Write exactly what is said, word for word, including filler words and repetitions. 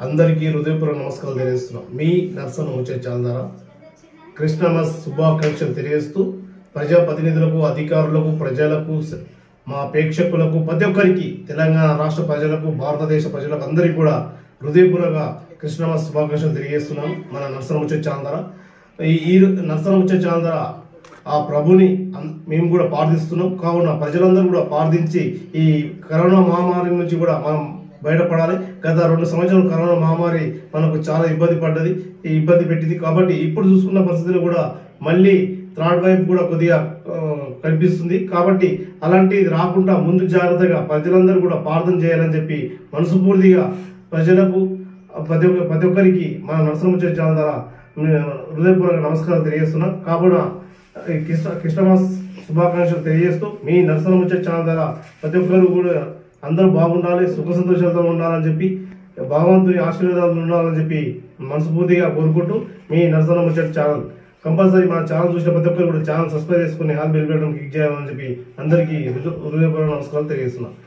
అందరికీ హృదయపూర్వక నమస్కారాలు తెలియజేస్తున్నాం. మీ నర్సన్ వచ్చే చాలా క్రిస్టమస్ శుభాకాంక్షలు తెలియజేస్తూ ప్రజాప్రతినిధులకు, అధికారులకు, ప్రజలకు, మా ప్రేక్షకులకు, ప్రతి ఒక్కరికి, తెలంగాణ రాష్ట్ర ప్రజలకు, భారతదేశ ప్రజలకు అందరికీ కూడా హృదయపూర్వక క్రిస్టమస్ శుభాకాంక్షలు తెలియజేస్తున్నాం. మన నర్సన్ వచ్చే చాలా ఈ నర్సన్ వచ్చే చాలా ఆ ప్రభుని మేము కూడా ప్రార్థిస్తున్నాం. కావున ప్రజలందరూ కూడా ప్రార్థించి ఈ కరోనా మహమ్మారి నుంచి కూడా మనం బయటపడాలి. గత రెండు సంవత్సరాలు కరోనా మహమ్మారి మనకు చాలా ఇబ్బంది పడ్డది, ఈ ఇబ్బంది పెట్టింది. కాబట్టి ఇప్పుడు చూసుకున్న పరిస్థితులు కూడా మళ్ళీ థర్డ్ వైపు కూడా కొద్దిగా కనిపిస్తుంది. కాబట్టి అలాంటిది రాకుండా ముందు జాగ్రత్తగా ప్రజలందరూ కూడా ప్రార్థన చేయాలని చెప్పి మనస్ఫూర్తిగా ప్రజలకు ప్రతి ఒక్క ప్రతి ఒక్కరికి మన నర్సన్ వచ్చే ఛానల్ ద్వారా హృదయపూర్వక నమస్కారాలు తెలియజేస్తున్నాం. కావున కృష్ణ క్రిస్టమస్ శుభాకాంక్షలు తెలియజేస్తూ మీ నర్సన్ వచ్చే ఛానల్ ద్వారా ప్రతి ఒక్కరు కూడా అందరూ బాగుండాలి, సుఖ సంతోషాలతో ఉండాలని చెప్పి, భగవంతుని ఆశీర్వాదాలు ఉండాలని చెప్పి మనస్ఫూర్తిగా కోరుకుంటూ మీ నర్సన్ వచ్చే ఛానల్ కంపల్సరీ మన ఛానల్ చూసిన ప్రతి ఒక్కరు కూడా ఛానల్ సబ్స్క్రైబ్ చేసుకుని హాల్ బెల్ బటన్ క్లిక్ చేయాలని చెప్పి అందరికీ హృదయపూర్వక నమస్కారాలు తెలియజేస్తున్నాం.